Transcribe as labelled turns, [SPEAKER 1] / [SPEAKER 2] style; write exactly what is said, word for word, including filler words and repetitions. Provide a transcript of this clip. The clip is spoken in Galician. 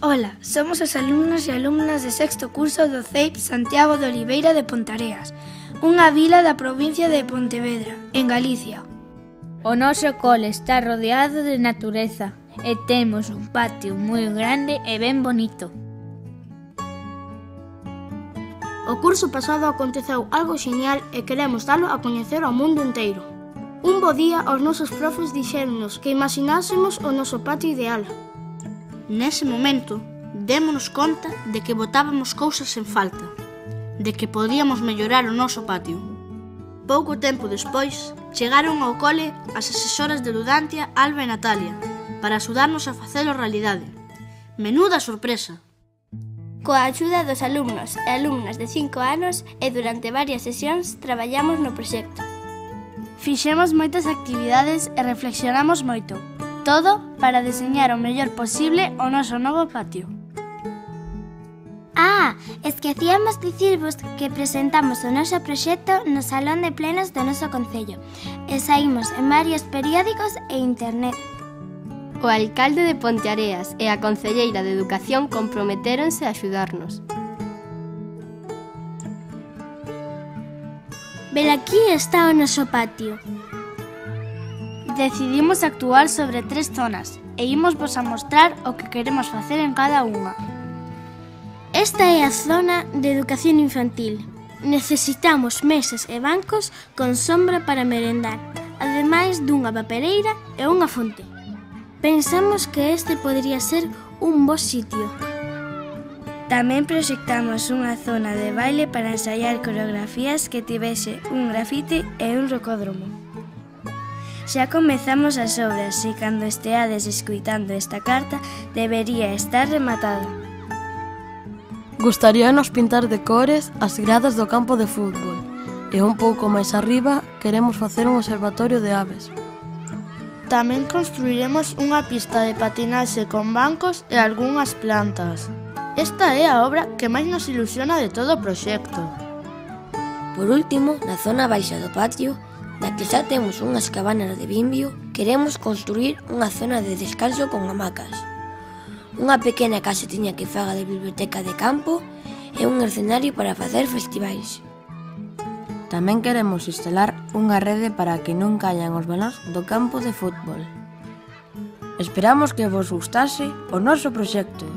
[SPEAKER 1] Ola, somos os alumnos e alumnas de sexto curso do C E I P Santiago de Oliveira de Pontareas, unha vila da provincia de Pontevedra, en Galicia.
[SPEAKER 2] O noso cole está rodeado de natureza e temos un patio moi grande e ben bonito.
[SPEAKER 3] O curso pasado aconteceu algo xenial e queremos dalo a coñecer ao mundo inteiro. Un bo día os nosos profes dixéronnos que imaginásemos o noso patio ideal.
[SPEAKER 4] Nese momento, démonos conta de que botábamos cousas en falta, de que podíamos mellorar o noso patio. Pouco tempo despois, chegaron ao cole as asesoras de Ludantia, Alba e Natalia, para axudarnos a facelo realidade. Menuda sorpresa!
[SPEAKER 5] Coa axuda dos alumnos e alumnas de cinco anos e durante varias sesións traballamos no proxecto.
[SPEAKER 1] Fixemos moitas actividades e reflexionamos moito. Todo para deseñar o mellor posible o noso novo patio.
[SPEAKER 6] Ah, esquecíamos dicirvos que presentamos o noso proxecto no Salón de Plenos do noso concello e saímos en varios periódicos e internet.
[SPEAKER 7] O alcalde de Ponteareas e a concelleira de Educación comprometéronse a axudarnos.
[SPEAKER 6] Velaquí está o noso patio.
[SPEAKER 1] Decidimos actuar sobre tres zonas e imos vos a mostrar o que queremos facer en cada unha.
[SPEAKER 6] Esta é a zona de educación infantil. Necesitamos mesas e bancos con sombra para merendar, ademais dunha papereira e unha fonte. Pensamos que este podría ser un bo sitio.
[SPEAKER 1] Tamén proxectamos unha zona de baile para ensaiar coreografías que tivese un grafite e un rocódromo. Xa comezamos as obras e cando esteades escuitando esta carta debería estar rematada.
[SPEAKER 8] Gustaríanos pintar de cores as gradas do campo de fútbol e un pouco máis arriba queremos facer un observatorio de aves.
[SPEAKER 9] Tamén construiremos unha pista de patinaxe con bancos e algunhas plantas. Esta é a obra que máis nos ilusiona de todo o proxecto.
[SPEAKER 10] Por último, na zona baixa do patio, na que xa temos unhas cabanas de bimbio, queremos construir unha zona de descanso con hamacas, unha pequena casetiña que faga de biblioteca de campo e un escenario para facer festivais.
[SPEAKER 11] Tamén queremos instalar unha rede para que non caian os balóns do campo de fútbol. Esperamos que vos gustase o noso proxecto.